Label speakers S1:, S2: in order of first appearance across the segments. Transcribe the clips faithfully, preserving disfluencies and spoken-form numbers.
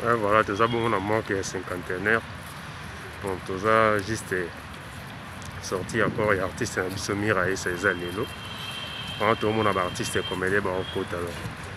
S1: Et voilà, tout ça, bon, on a manqué cinquantenaire. Bon, tout ça, juste sorti encore, il y a artiste qui sont mis à essayer ça, Lélo. Quand tout le monde a artiste comme elle est, on côte alors.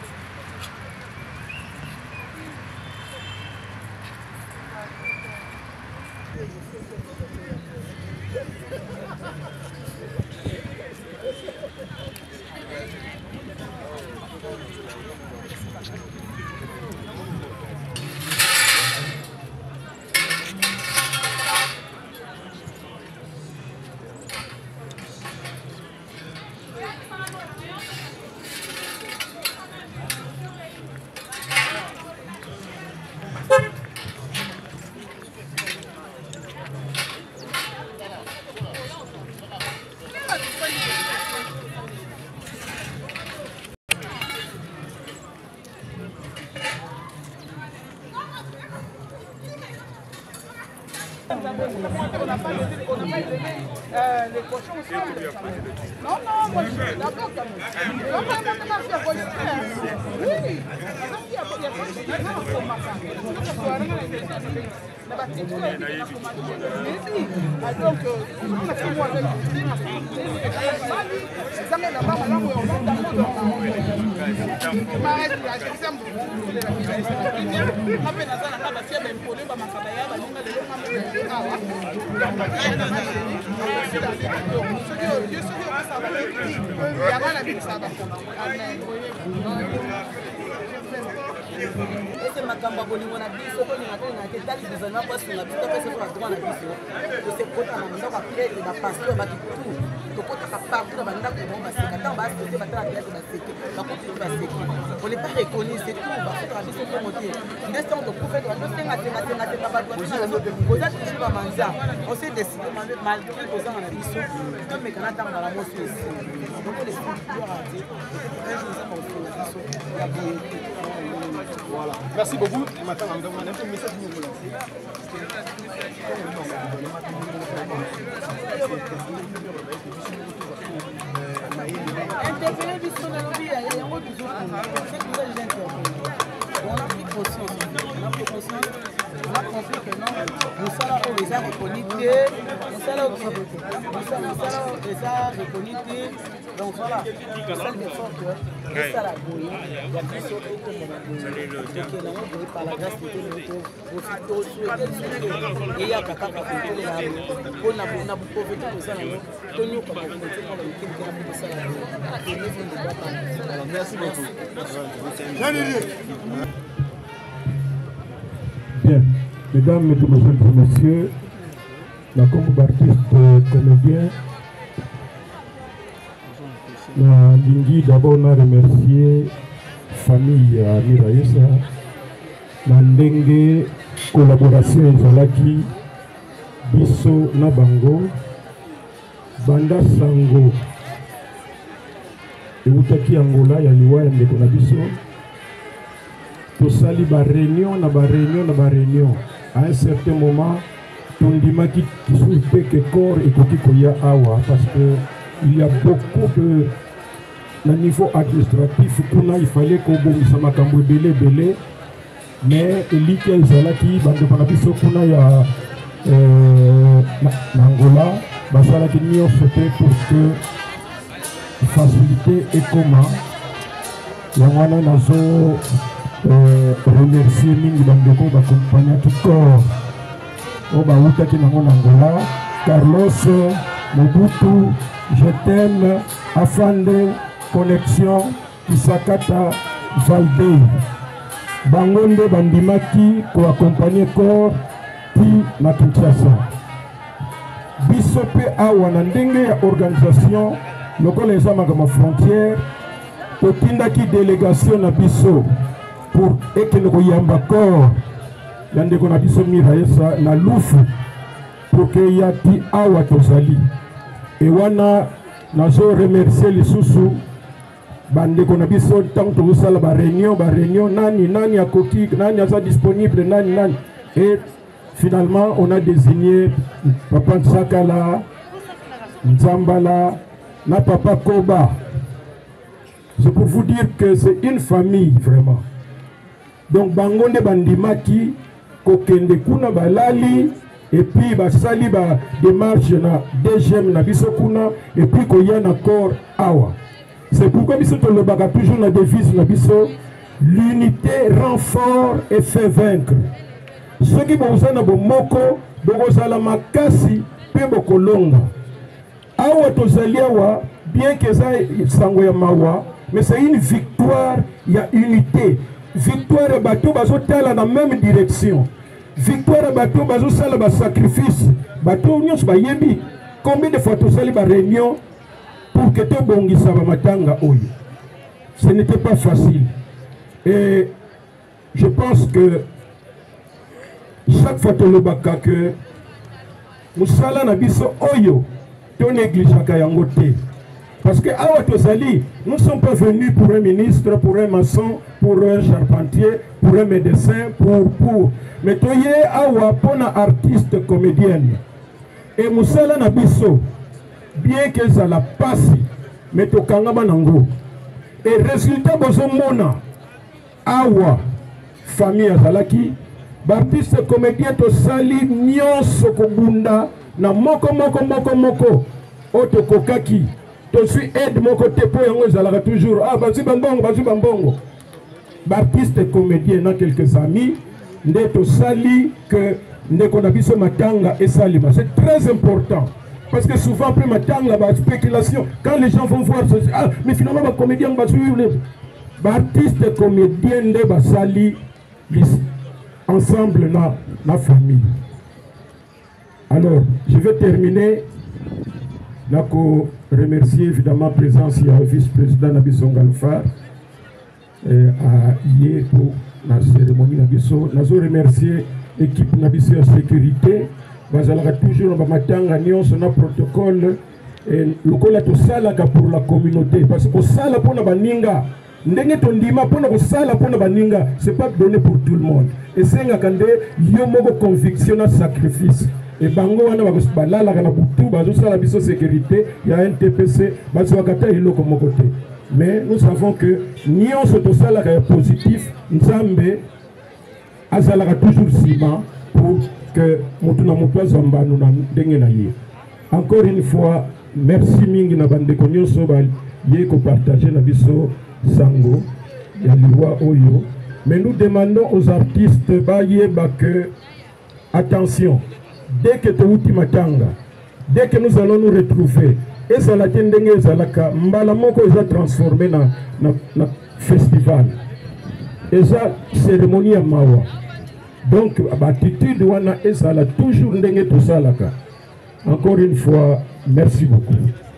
S2: Euh, les cochons aussi. Non, non, moi je suis d'accord quand même. Non, mais maintenant, il y a quoi ici? Oui. Il y a quoi ici? Il y a quoi ici? Donc, on a fait moi avec
S3: ese makambo bolingo na biso tolinga tolinga ke tali gouvernement poasinga biso topesa so badroit na biso tosekota na bandako aprete bapasteur batutu tokotaka partout na bandako bango baseka ntango baseke batala teyate baseke bakotutu baseke on n'est pas reconnu c'est tout basotaka biso tomo te nde ntango tokufe tosengasengasengasenga bato koza toujours bamanza on s'est décidé malgré kozanga na biso tomekana ntango na la mosi esi donc les structures a te un jour eza baosenga biso ya boyete.
S4: Voilà. Merci beaucoup. Maintenant, on demande un peu de message de nous.
S3: Interpeller biso na lobby ya yango toujours c'est que les gens on a pris conscience on a pris conscience on a compris que non nous sommes les gens reconnus nous sommes les gens reconnus donc voilà c'est le fort que ça la boye il y a plus sur et que là on veut par la grâce de Dieu au souhaiter et il y a kaka ka pour là on a on a beaucoup fait tout ça là to nous comme on dit comme l'équipe qui a fait ça là merci beaucoup.
S5: Bien, mesdames, mesdemoiselles et messieurs, la combo artiste comédien, la Lingi d'abord on a remercié famille Miraïsa, la Ndenge collaboration Zalaki, Bisso Nabango, Banda Sango, et Utaki Angola, Yaliwa et Ndeko Nabiso. Tosali ba réunion na ba réunion na ba réunion à un certain moment tondima qui souhaitait que corps et koki koya awa parce que il y a beaucoup de na niveau administratif kuna il fallait qu'on bomisa makambo belé belé mais eliki ezalaki bande para biso kuna ya euh na Angola basalaki nyonso te pour que faciliter et comment yangwana nazo Euh, remercier mingi bandeko bakompagniaki corps oyo bautaki nango na Angola Carlos Mobutu je t'aime Afande Connexion Kisakata Valde bango nde bandimaki koakompagne corps ti na Kinshasa biso mpe awa na ndenge ya organisation lokola eza makambo frontière totindaki délégation na biso pour ekende koyamba corps ya ndeko na biso Miraïsa na lufu pour que yati awa tozali e wana nazo remercier lisusu bandeko na biso tant tozosala ba réunion ba réunion nani nani akoki nani aza disponible nani nani et finalement on a désigné Papa Nsakala Nzambala na Papa Koba. C'est pour vous dire que c'est une famille vraiment. Donc bangonde bandimaki kokende kuna balali et puis basali ba démarche na deuxième na biso kuna et puis koya na corps awa. C'est pourquoi biso to lobaka toujours la devise na biso l'unité rend fort et fait vaincre. Ceux qui vont na bomoko bokozala makasi pe bokolonga. Awa tozali awa bien que ça sango ya mawa mais c'est une victoire, il y a unité. Victoire et bateau bazo tala dans la même direction. Victoire et bateau bazo sala ba sacrifice. Bateau nyos ba yebi. Combien de fois tu sali ba réunion pour que tu bongisa ba matanga oyo. Ce n'était pas facile. Et je pense que chaque fois tu le baka que musala na biso oyo tu négligeaka yango te. Parce que awa tozali, nous ne sommes pas venus pour un ministre, pour un maçon, pour un charpentier, pour un médecin, pour pour. Mais toye awa pour un artiste comédienne. Et musala na biso, bien que ça la passe, mais to kangama nango. Et résultat bozo mona awa famille azalaki, artiste comédien to sali nyonso kobunda na moko moko moko moko oto kokaki. Je suis aide de mon côté pour y toujours. Ah, vas-y, bambongo, vas-y, bambongo. Baptiste comédien, dans quelques amis, n'est sali que n'est qu'on a vu ce matanga et salima. C'est très important. Parce que souvent, après matanga, la spéculation, quand les gens vont voir, ah, mais finalement, le comédien va suivre. Baptiste comédien, n'est sali ensemble dans la famille. Alors, je vais terminer. Je remercier évidemment la présence du vice-président Nabiso Galfar à hier pour la cérémonie Nabiso. Je remercier l'équipe Nabiso de sécurité. Nous allons toujours dans un protocole. Le col est pour la communauté. Parce que sala pour la baninga. Ndenge tondima pour la sala pour la baninga. Ce n'est pas donné pour tout le monde. Et c'est un conviction de sacrifice. Et bango wana balala kana butu bazo sala biso sécurité, il y a un T P C bazo wakata ilo comme côté. Mais nous savons que nion soto sala ka positif, nzambe azala toujours ciment pour que mutuna mutwa zamba nous na ndenge na ye. Encore une fois, merci mingi na bande konyo so ba ye ko partager na biso sango ya liwa oyo. Mais nous demandons aux artistes ba ye ba que attention. Dès que tu matanga, dès que nous allons nous retrouver, et ça la tendenge zalaka, mbala moko est transformé dans le festival. Et ça, cérémonie à Mawa. Donc, l'attitude wana et ça la toujours ndenge tout ça là. Encore une fois, merci beaucoup.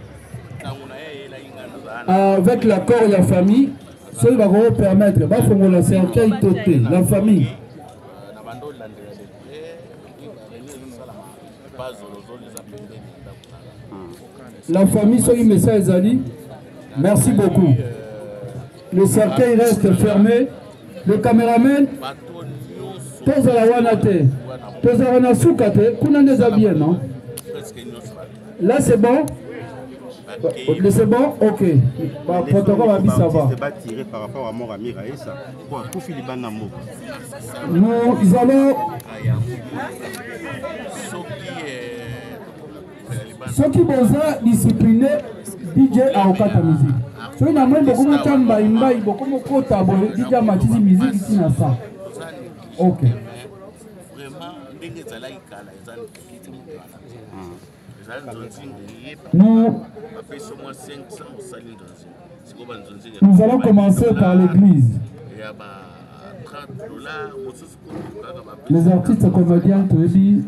S6: Avec l'accord de la famille, ça va vous permettre, bah faut me lancer en qualité, la famille. La famille sur le message Ali, merci beaucoup. Le cercueil reste fermé. Le caméraman, tous à la wanate, tous à la soukate, qu'on des habillés, non? Là c'est bon? C'est bon? Ok. Bah, protocole à ça va.
S7: Par rapport à mon ami Raïssa.
S6: Nous allons. Ceux qui sont disciplinés, D J a okata musique. Ceux qui n'ont beaucoup de temps, ils ont beaucoup de temps, D J a matizi musique ici na ça. Ok. Nous, nous allons commencer par l'église. Les artistes comédiens te disent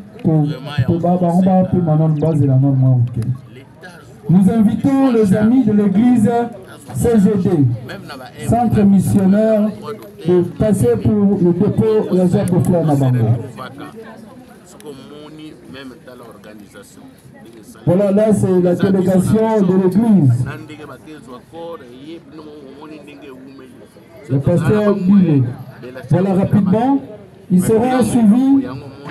S6: nous invitons les amis de l'église C G D, Centre missionnaire, de passer pour le dépôt réserve de fleurs Nabango. Voilà, là c'est la délégation de l'église. Le pasteur Bilé. Voilà, rapidement, ils seront suivis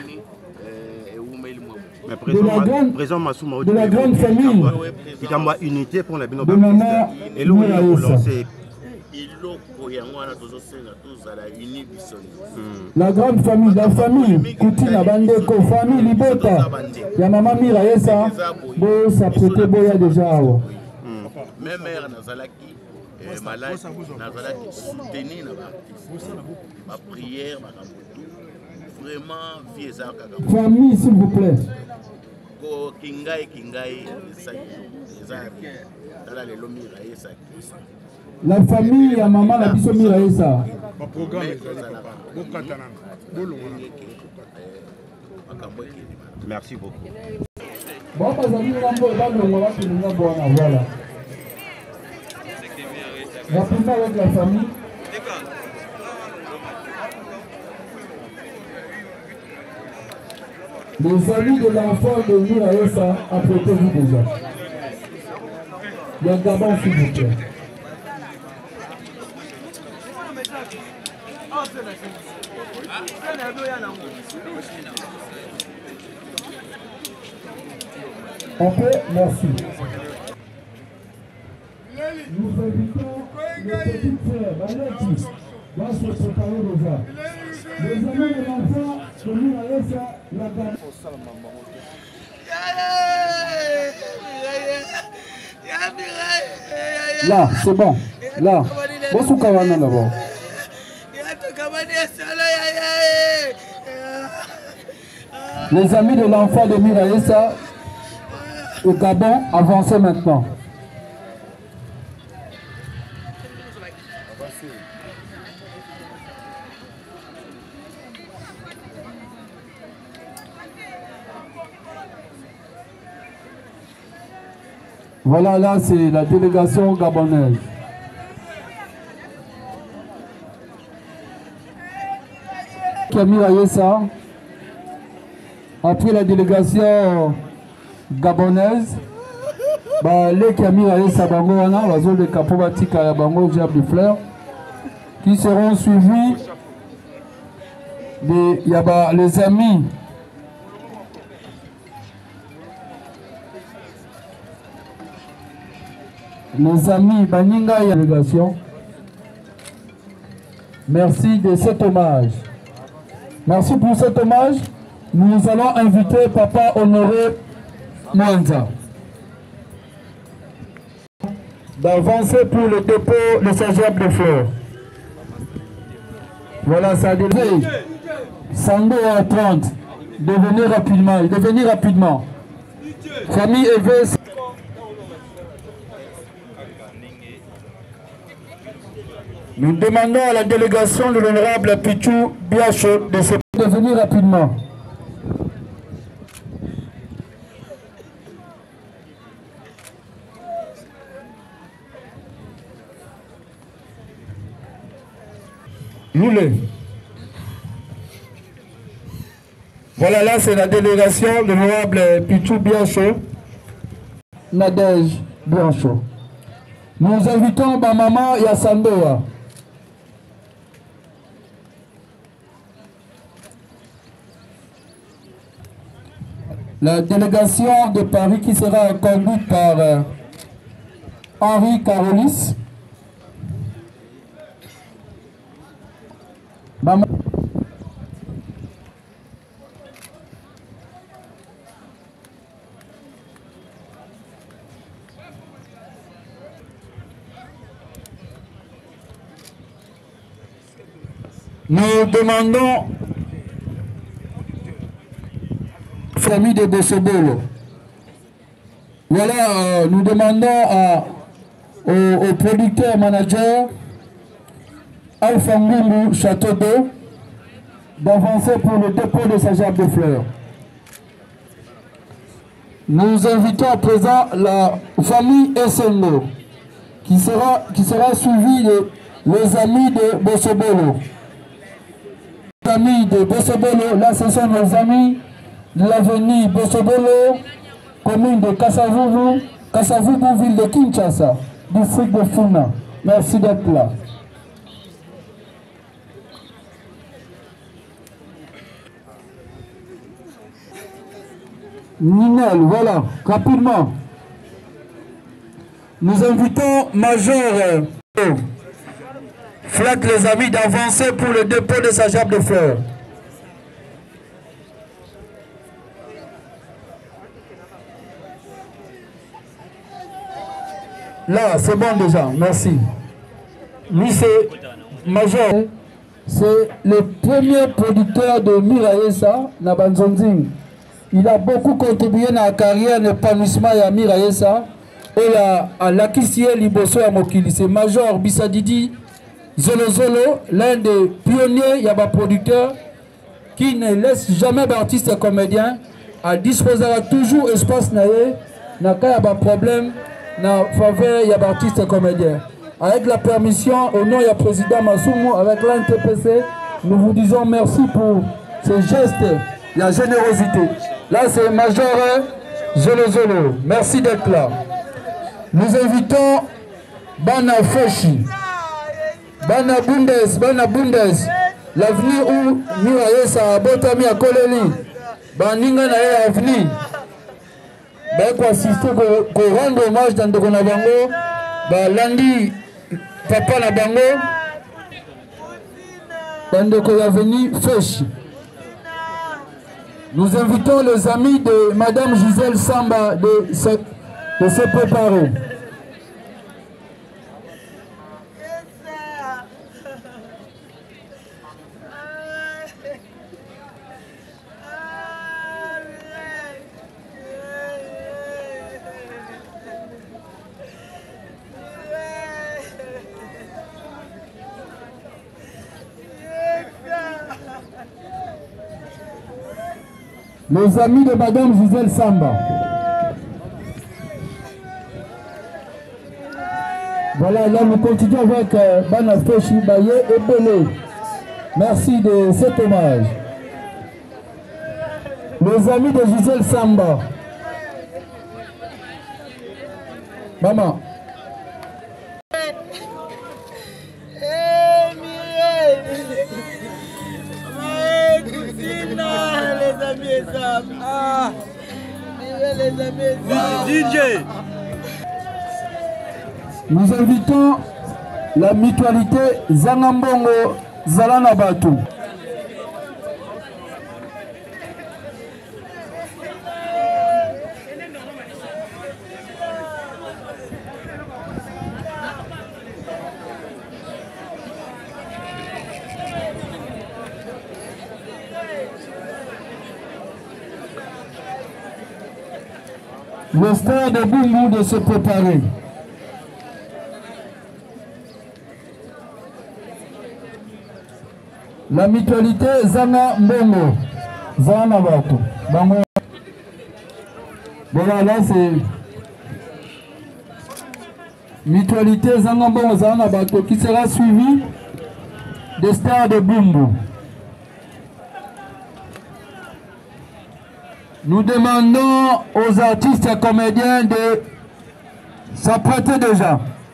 S6: de la grande, de la grande famille de maman Mouraïssa. La grande famille, la famille, Koutina Bandeko, famille Libota, ya Maman Miraesa, Bo s'apprêter Boya déjà.
S8: Même mère Nazalaki, malade, Nazalaki soutenu ma prière, vraiment vie ça.
S6: Famille, s'il vous plaît.
S8: Kingai, Kingai,
S6: la famille ya Maman la biso Miraesa.
S7: Merci beaucoup.
S6: Bon, bah, amis, voilà. Rapidement avec la famille. Les amis de l'enfant de Miraesa, apprêtez-vous déjà. Il y a Gabon, s'il vous plaît. On peut, merci. Nous invitons les petites sœurs, Malaki, va se préparer déjà. Les amis de l'enfant de Miraesa, la Gabon. Là, c'est bon. Là. Bonsoir Kawana d'abord. Les amis de l'enfant de Miraesa au Gabon, avancez maintenant. Voilà, là, c'est la délégation gabonaise. Miraesa, après la délégation gabonaise, bah, les Miraesa Bango wana, bazo le Kapobatika ya Bango Diable Fleur, qui seront suivis des yaba, les amis les amis Baninga et la délégation. Merci de cet hommage. Merci pour cet hommage. Nous allons inviter Papa Honoré Mwanza d'avancer pour le dépôt de sa gerbe de fleurs. Voilà, ça devait Sango à trente. De venir rapidement. De venir rapidement. Famille Eves. Nous demandons à la délégation de l'honorable Pichou Biacho de se de venir rapidement. Loulé. Voilà, là c'est la délégation de l'honorable Pichou Biacho, Nadège Biancho. Nous invitons ma maman Yassandoa. La délégation de Paris qui sera conduite par euh, Henri Carolis. Maman. Nous demandons famille de Bossobolo. Voilà, euh, nous demandons à, au, au producteur manager Alpha Ngungu Château d'Eau d'avancer pour le dépôt de sa gerbe de fleurs. Nous invitons à présent la famille Essengo qui sera, qui sera suivie de les amis de Bossobolo. Les amis de Bossobolo, là ce sont nos amis de l'avenue Bossobolo, commune de Kassavubu, Kassavubu, ville de Kinshasa, district de Funa. Merci d'être là. Ninel, voilà, rapidement. Nous invitons Major flatte les amis d'avancer pour le dépôt de sa gerbe de fleurs. Là, c'est bon déjà, merci. Lui, c'est Major. C'est le premier producteur de Miraessa, Nabanzonzing. Il a beaucoup contribué dans la carrière d'épanouissement de Miraessa. Et à l'Akisie Liboso à Mokili. C'est Major Bissadidi Zolo Zolo, l'un des pionniers, il y a un producteur qui ne laisse jamais d'artistes et comédiens à disposer toujours espace naé, n'a pas de problème, n'a faveur, il y a artistes et comédiens. Avec la permission, au nom du président Massoumou, avec l'N T P C, nous vous disons merci pour ce geste, la générosité. Là, c'est Major Zolo Zolo. Merci d'être là. Nous invitons Bana Feshi, Bana Bundes, Bana Bundes, l'avenir où Miraessa Botami à Koleli, Baninga na l'avenir. Ben quoi assister ko rendre hommage dans Ndoko na bango, ba Landi Papa na bango, Bandeko l'avenir Feshi. Nous invitons les amis de Madame Gisèle Samba de cette de se préparer. Les amis de Madame Gisèle Samba. Voilà, là nous continuons avec euh, Bana Feshi Baye et Belé. Merci de cet hommage. Les amis de Gisèle Samba. Maman.
S3: Les amis ah, les amis D J.
S6: Nous invitons la mutualité Zangambongo Zalana Batu. Le stade de Boumou de se préparer. La mutualité Zana Mbongo, Zana Batu. Voilà, là c'est mutualité Zana Mbongo, Zana Batu qui sera suivi des stars de Bumbu. Nous demandons aux artistes et comédiens de s'apprêter déjà.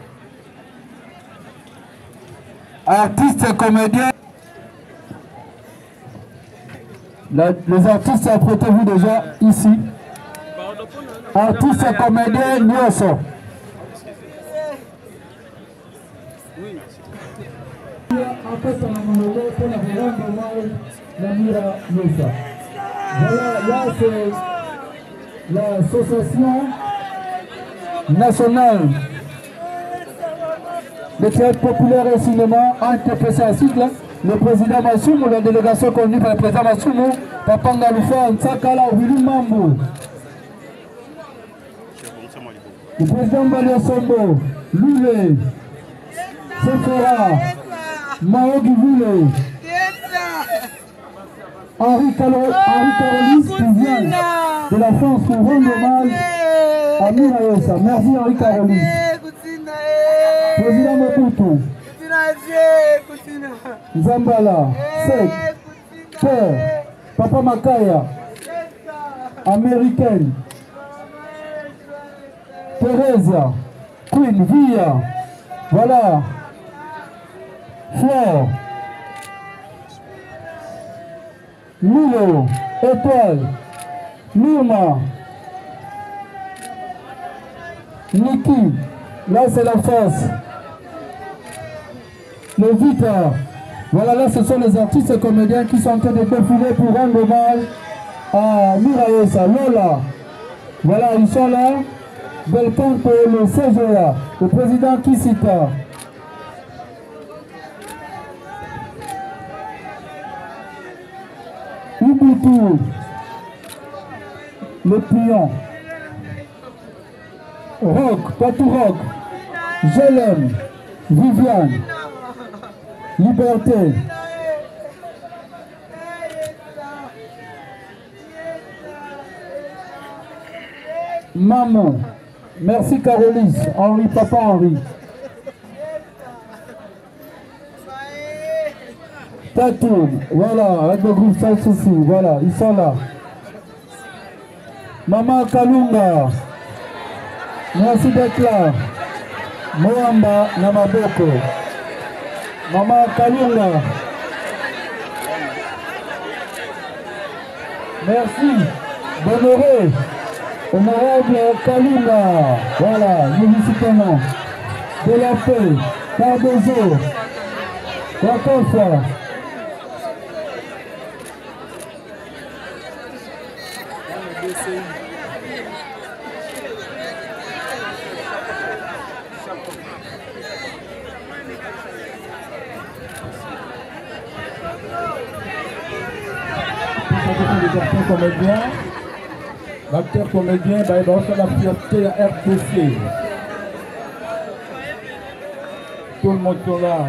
S6: Artistes et comédiens. La, les artistes, apprêtez-vous déjà ici. Artistes et comédiens, nous sommes. Voilà, là c'est l'association nationale de théâtre populaire et cinéma en T P C à cycle. Le président Massoumou, la délégation conduite par le président Massoumou, Papa Ngaloufa, Ntsakala, Willy Mambo. Le président Balia Sombo, Louvé, Sefera, Mao Givule, Henri Carolis qui vient de la France pour rendre hommage à Miraessa. Merci Henri Carolis. Président Mobutu. Zambala, Sek, Père, Papa Makaya, Américaine, Teresa, Queen, Via, voilà, Fleur, Milo, Étoile, Numa, Niki, là c'est la force. le Vita. Voilà, là, ce sont les artistes et comédiens qui sont en train de défiler pour rendre hommage à Miraessa, Lola. Voilà, ils sont là. Welcome pour le C G A, le président Kisita. Ubuntu, le pion. Rock, Patou Rock, Je l'aime, Viviane, Liberté. Maman, merci Carolis, Henri, Papa Henri. Tatou, voilà, avec le groupe Sans Souci, voilà, ils sont là. Maman Kalunga, merci d'être là. Moamba Namaboko. Maman Kalunga. Merci. Honoré. Honorable Kalunga. Voilà, nous vous soutenons. De la paix. Cardozo. Wakofa.
S5: Les acteurs comédiens, l'acteur comédien, bah, il va faire la fierté à R T C. Tout le monde est là.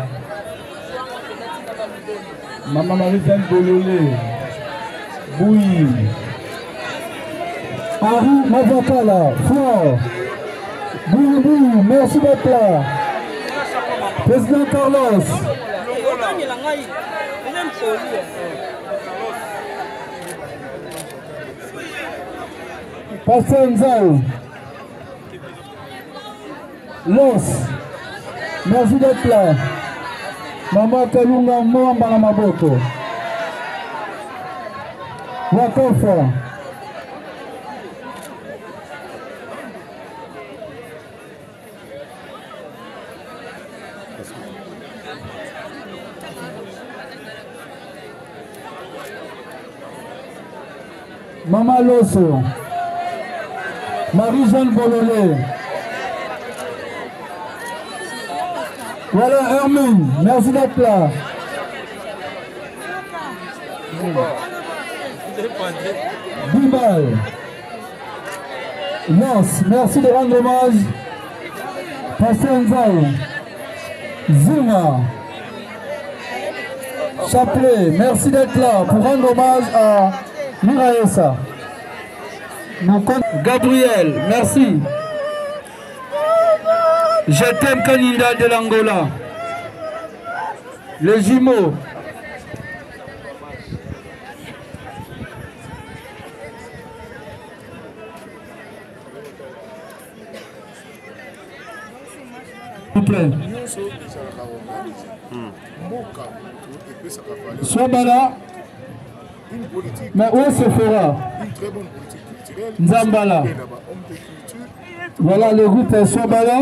S5: Maman Marie-Jeanne Bololé, Bouy,
S6: Harry Mavakala, Flore, Bouy Bouy, merci d'être là. Président Carlos. Pasteur Nzao, Los, merci d'être là. Maman Kalunga Moamba na Maboko. Wakofa. Maman Loso. Marie-Jeanne Bololé. Voilà Hermine, merci d'être là. Bibal. Lance, merci de rendre hommage. Pasteur Nzao. Zuma. Chapelet, merci d'être là pour rendre hommage à Miraessa. Gabriel, merci. Je t'aime Kaninda de l'Angola. Les jumeaux. S'il vous plaît. Swabala. Mais où se fera? Nzambala. Voilà le groupe Swabala.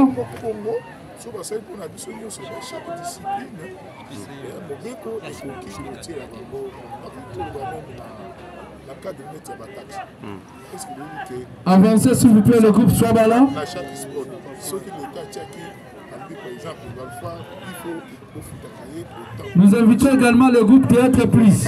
S6: Avancez s'il vous plaît le groupe Swabala. Nous invitons également le groupe Théâtre Plus.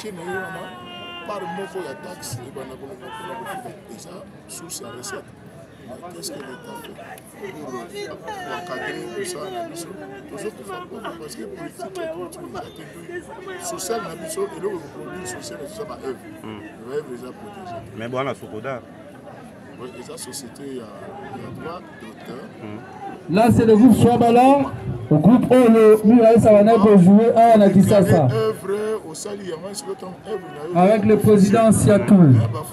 S6: Qu'est-ce que l'État fait pour encadrer tout ça à la mission? Parce que politique et culture sociale, la mission et le produit social, c'est ça ma œuvre. L'œuvre est déjà protégée.
S7: Mais bon, la Sokoda.
S5: Oui, et sa société, il y a droit d'auteur.
S6: Là, c'est le groupe Swabala, le groupe où le Miraessa va jouer à Nakisasa. Avec le président Siakou.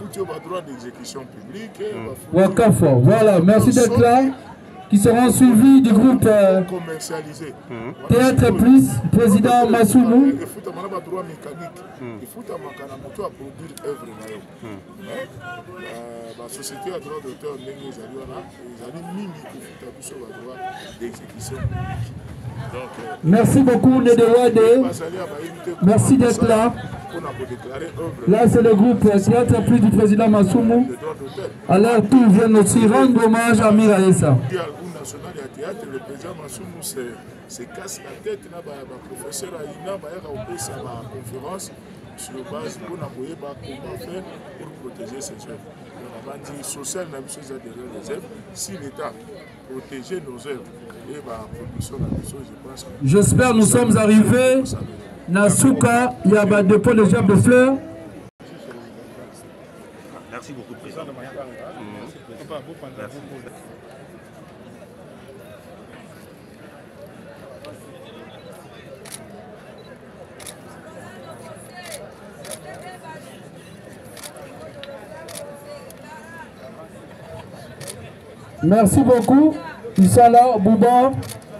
S6: Wakafo, voilà, merci d'être là. Qui seront suivis du groupe euh, Théâtre Plus, président Massoumou. Il faut avoir droit mécanique. Il faut avoir droit à produire œuvre. La société a droit d'auteur, ils ont mis le droit d'exécution. Merci beaucoup, Nedewade. Merci d'être là. Là, c'est le groupe Théâtre Plus du président Massoumou. Alors, tout vient aussi rendre hommage à Miraessa.
S9: Le président Massoumou se casse la tête, le professeur Aïna va faire une conférence sur base pour appuyer comment faire pour protéger ces œuvres. On a dit social, la mission derrière les œuvres. Si l'État protégeait nos œuvres et la production de la mission, je pense que.
S6: J'espère nous sommes arrivés. Nasuka, il y a un dépôt de germes de fleurs.
S7: Merci beaucoup, président. Merci.
S6: Merci beaucoup, Issala Bouba.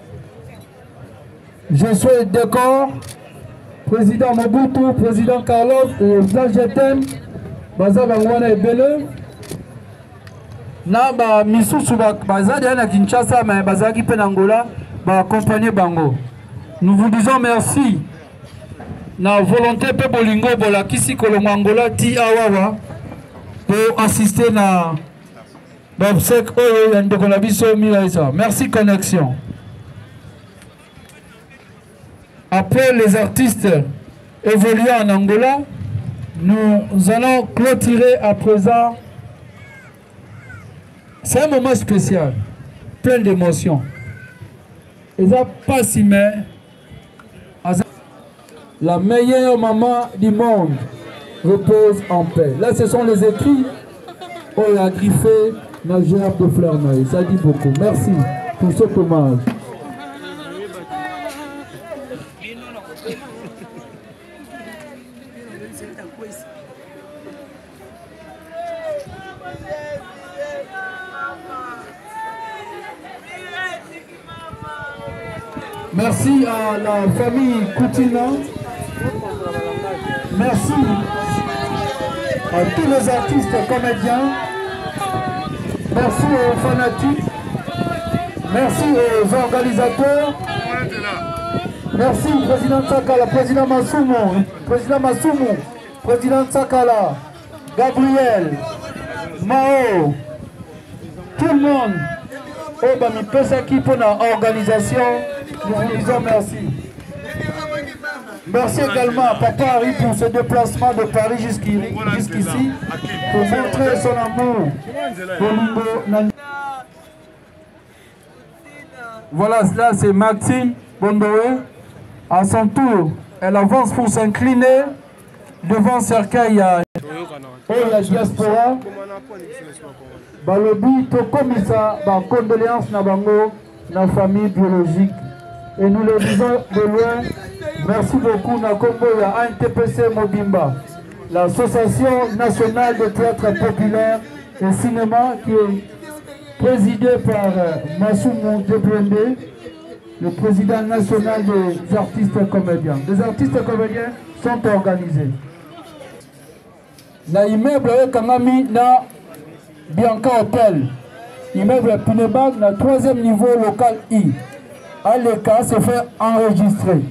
S6: Je suis décor, président Mobutu, président Carlos, et Zajetem, Baza Bangwana et Bele. Na ba misusu baza na Kinshasa, mais Baza qui Penangola, ba accompagner Bango. Nous vous disons merci. Na volonté pe bolingo bola kisi kolongangola ti awawa pour assister na Merci Connexion. Après les artistes évoluant en Angola, nous allons clôturer à présent. C'est un moment spécial, plein d'émotions. Et ça pas si mais la meilleure maman du monde repose en paix. Là, ce sont les écrits. On a griffé. La gerbe de fleurs neuilles, ça dit beaucoup. Merci pour ce hommage. Merci à la famille Koutina. Merci à tous les artistes comédiens. Merci aux fanatiques, merci aux organisateurs, merci au président Sakala, président Massoumou, président Massoumou, président Sakala, Gabriel, Mao, tout le monde, oh bah mi pesa qui pour l'organisation, nous vous disons merci. Merci également à Papa Harry pour ce déplacement de Paris jusqu'ici pour montrer son amour pour Lingo. Voilà, là c'est Maxime Bondoé. À son tour, elle avance pour s'incliner devant cercueil à la diaspora. Balobi Tokomisa, ba condoléances na bango, na famille biologique. Et nous le disons de loin. Merci beaucoup Nakombo ya A N T P C Mobimba, l'association nationale de théâtre populaire et cinéma qui est présidée par Massoumou Debrende, le président national des artistes comédiens. Les artistes comédiens sont organisés. Na immeuble Kangami na Bianca Hotel, immeuble Pinebag na troisième niveau local I. À l'écart se fait enregistrer.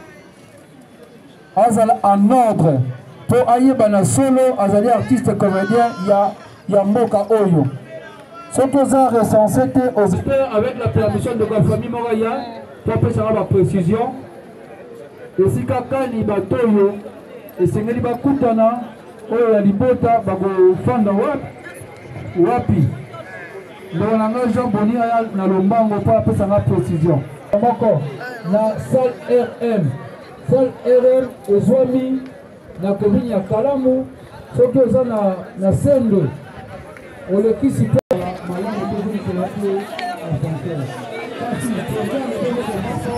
S6: Azala en ordre pour Aïebana solo, Azali artiste comédien, il y a Moka Oyo. Sont aux arts recensés aux avec la permission de la famille Moraya, pour faire la précision. Et si quelqu'un y va toyo, et si il va koutana, Oyo ya libota, bago fanda wapi, wapi. Donc on a Jean Boni na lombango pour faire la précision. Moko, la salle R M. Salle R M ezwami na commune ya Kalamu soki oza na na Sendo olekisi pe malamu tozali kolapie en frontière kasi programme de formation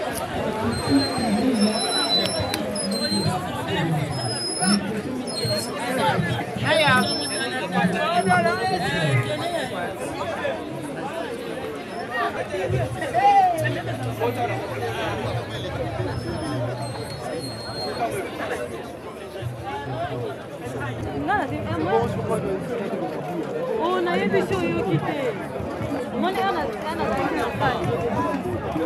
S6: aya
S10: on a eu des choses qui étaient. On est en train de faire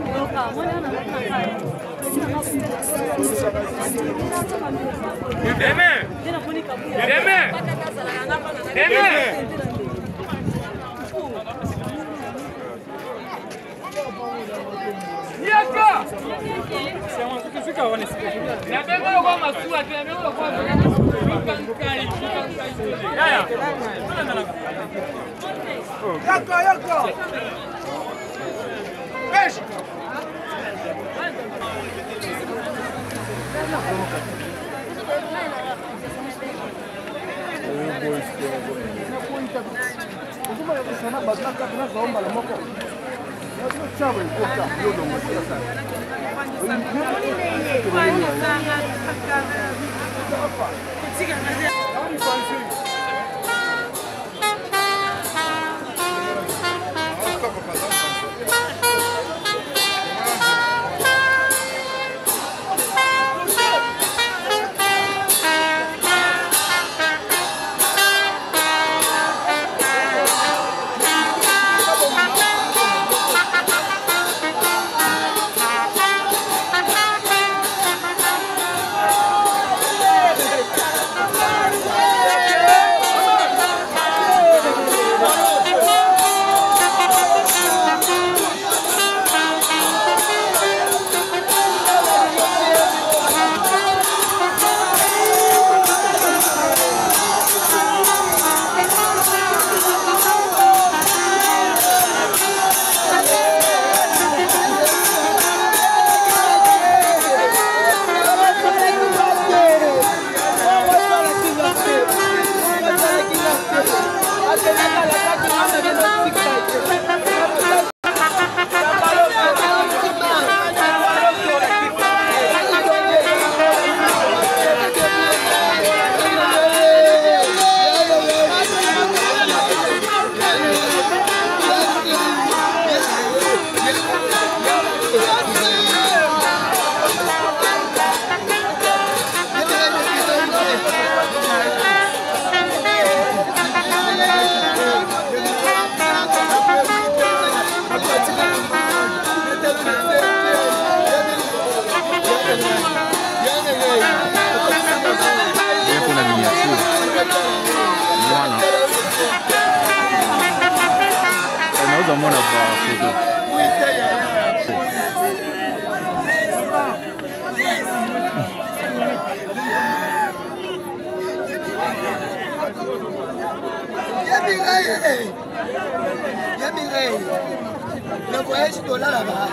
S10: Le voyage de là-bas.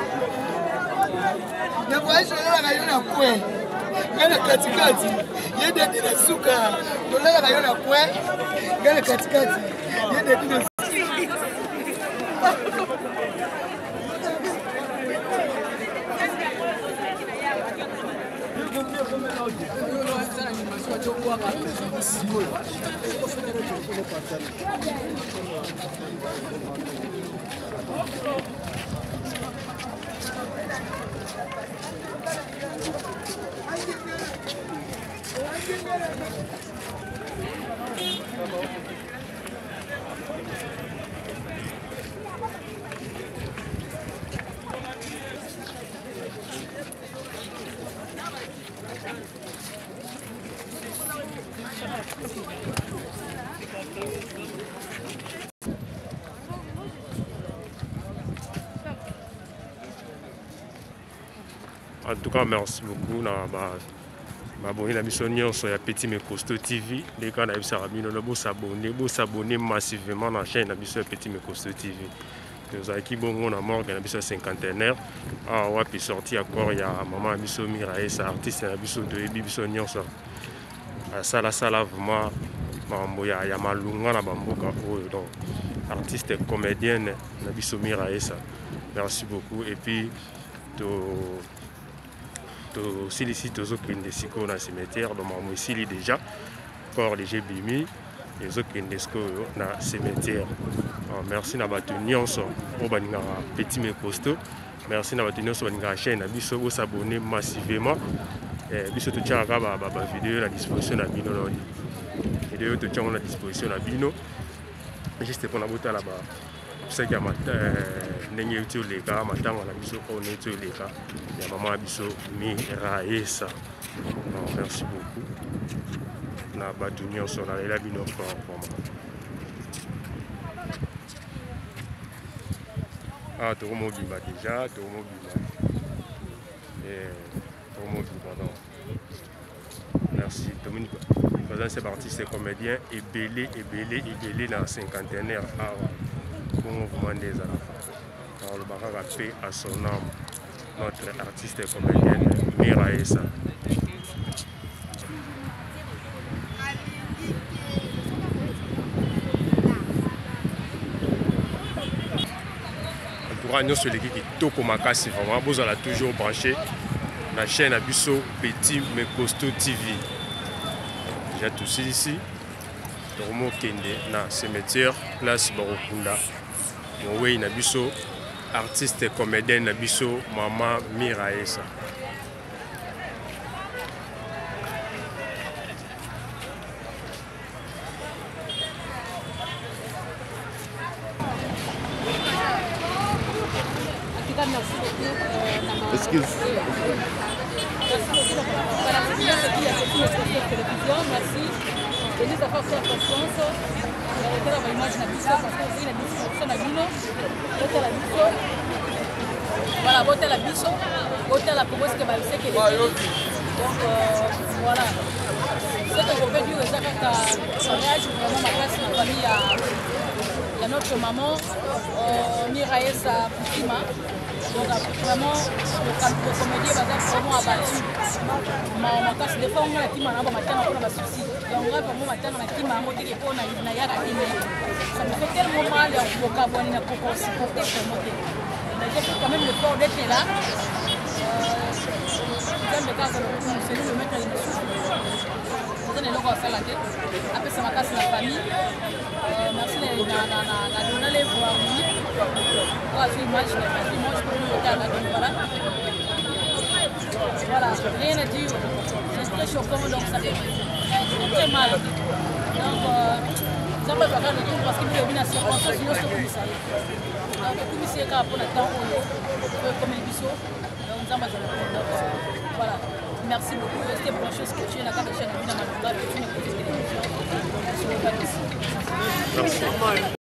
S10: Le voyage de là-bas, il y a un point. Il y a un katikati. Il y a des dîners souka. De là-bas, il y a un point. Il y a un katikati. Il y a des dîners
S1: En tout cas, merci beaucoup. M'abonner à la mission sur la Petit Mais Costaud T V. Les gens qui sont s'abonner, vous s'abonner massivement à la chaîne de Petit Mais Costaud T V. Nous avons qui bon on a mort dans la cinquantenaire. Ah ouais, puis sorti encore il y a maman Abisso Mirae, c'est artiste Abisso de Abisso Nyonso. Ça là ça là vraiment il y a il y a malunga na bamboka donc artiste et comédienne Abisso Mirae ça. Merci beaucoup et puis aussi les sites aux autres qui dans le cimetière, donc moi ici déjà, corps les G Bimi, les autres qui dans le cimetière. Merci à votre union sur Petit Mais Costaud. Merci à votre union sur la chaîne, à vous s'abonner massivement. Et vous tout tient à la vidéo à disposition à Bino. La vidéo tout tient à disposition à Bino. Juste pour la bouteille là-bas. c'est qu'il y a ndenge uti oleka matanga na biso on est oleka ya maman biso Miraesa. Non, merci beaucoup na batu nyonso na lela bino fort vraiment. Ah tokomo bima déjà tokomo bima et tokomo bima non. Merci Dominique. Présent c'est artiste et comédien et belé et belé et belé dans cinquantenaire ah pour mouvement des enfants. Alors le barak a paix à son âme notre artiste et comédienne Miraesa. Nous sur l'équipe qui toko makasi vraiment vous allez toujours branché la chaîne Abisso Petit mais costaud T V. Déjà tous ici Tomo Kende na cimetière place Barokunda. Oui Nabisso artiste et comédienne Nabisso maman Miraesa.
S8: Excuse.
S2: Merci de nous avoir fait confiance. Voilà, voter la biso, voter la promesse que va c'est que donc voilà. Ce que je veux dire c'est que mariage vraiment ma place la famille à notre maman Miraesa Poutima. Donc vraiment, le comédien va être vraiment abattu. Ma casse de fois, on a dit que on a pas souci. Donc on va vraiment attendre que on a dit que on a eu na yaka dîner. Ça me fait tellement mal au vocabulaire na pour supporter ce modèle. Mais j'ai fait quand même l'effort d'être là. Dans le cas où c'est nous le mettre dans le souffle. On est là pour faire la tête. Après ça ma casse la famille. Merci de donner les voix. Voilà, c'est une image, c'est une image pour nous. Voilà, rien à dire. C'est très choquant, donc ça fait très mal. Donc, ça ne peut pas faire le tour parce qu'il peut y avoir une circonstance, sinon c'est comme ça. Donc, tout ici est pour le temps, comme les bisous. Donc, ça va voilà. Merci beaucoup. Restez branchés sur la carte de chaîne. Merci.